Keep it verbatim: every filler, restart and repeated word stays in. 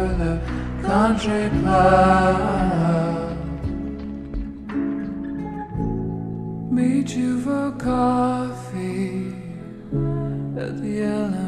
the country club. Meet you for coffee at the L M